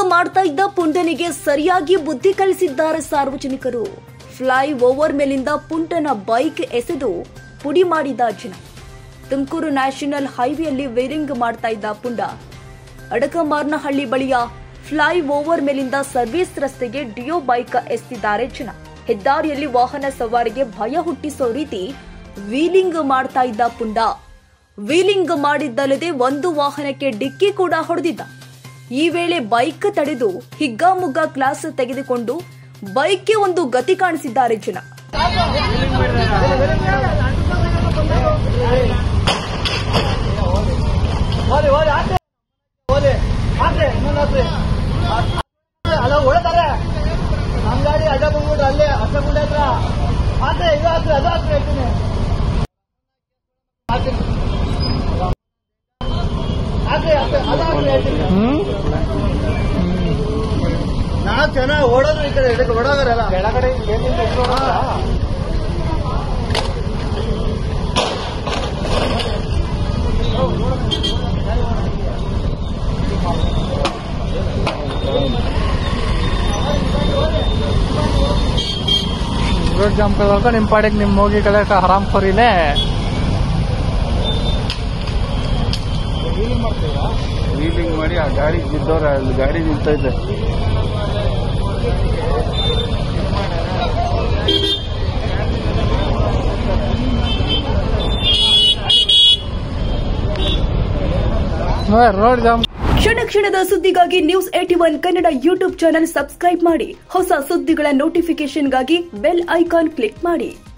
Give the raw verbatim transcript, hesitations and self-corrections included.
ಮಾಡ್ತಾ ಇದ್ದ ಪುಂಡನಿಗೆ ಸರಿಯಾಗಿ ಬುದ್ಧಿ ಕಲಿಸಿದ್ದಾರೆ ಸಾರ್ವಜನಿಕರು. ಫ್ಲೈ ಓವರ್ ಮೇಲಿಂದ ಪುಂಡನ ಬೈಕ್ ಎಸೆದು ಪುಡಿ ಮಾಡಿದ ಜನ. ತುಮಕೂರು ನ್ಯಾಷನಲ್ ಹೈವೇಯಲ್ಲಿ ವೇರಿಂಗ್ ಮಾಡ್ತಾ ಇದ್ದ ಪುಂಡ ಅಡಕಮಾರ್ನಹಳ್ಳಿ ಬಳಿಯ ಫ್ಲೈ ಓವರ್ ಮೇಲಿಂದ ಸರ್ವಿಸ್ ರಸ್ತೆಗೆ ಡಿಯೋ ಬೈಕ್ ಎಸೆದಿದ್ದಾರೆ ಜನ. ಹೆದ್ದಾರಿಯಲ್ಲಿ ವಾಹನ ಸವಾರಿಗೆ ಭಯ ಹುಟ್ಟಿಸೋ ರೀತಿ ವೀಲಿಂಗ್ ಮಾಡ್ತಾ ಇದ್ದ ಪುಂಡ ವೀಲಿಂಗ್ ಮಾಡಿದ್ದಲ್ಲದೆ ಒಂದು ವಾಹನಕ್ಕೆ ಡಿಕ್ಕಿ ಕೂಡ ಹೊಡೆದಿದ್ದ. ಈ ವೇಳೆ ಬೈಕ್ ತಡೆದು ಹಿಗ್ಗಾಮುಗ್ಗ ಕ್ಲಾಸ್ ತೆಗೆದುಕೊಂಡು ಬೈಕ್ಗೆ ಒಂದು ಗತಿ ಕಾಣಿಸಿದ್ದಾರೆ ಜನ. ಗಾಡಿ ಅಡ್ಡ ಬಂದ್ಬಿಟ್ಟು ಅಲ್ಲೇ ಅಡ್ಡ ಗುಂಡ ಹತ್ರ ಆದ್ರೆ ಇದು ಹಾಕ್ರಿ ಅದು ಹಾಕ್ರಿ ಹೇಳ್ತೀನಿ ಹಾಕ್ರಿ ಅದು ಹಾಕ್ರಿ ಹೇಳ್ತೀನಿ. ನಾಲ್ಕು ಜನ ಓಡೋದು ಈ ಕಡೆ ಇದಕ್ಕೆ ಓಡೋದ್ರಲ್ಲ ಕೆಳಗಡೆ रोड जाम कर निम पाड़े निम मोगी कलर का हराम खोरीले ವೀಲಿಂಗ್ ಮಾಡಿ ಆ ಗಾಡಿ ಬಿದ್ದವ್ರ ಅಲ್ಲಿ ಗಾಡಿ ನಿಂತೈತೆ. Road jam. ಕ್ಷಣ ಕ್ಷಣದ ಸುದ್ದಿಗಾಗಿ news eighty one Kannada YouTube channel subscribe ಮಾಡಿ. ಹೊಸ ಸುದ್ದಿಗಳ ನೋಟಿಫಿಕೇಶನ್ಗಾಗಿ ಬೆಲ್ ಐಕಾನ್ ಕ್ಲಿಕ್ ಮಾಡಿ.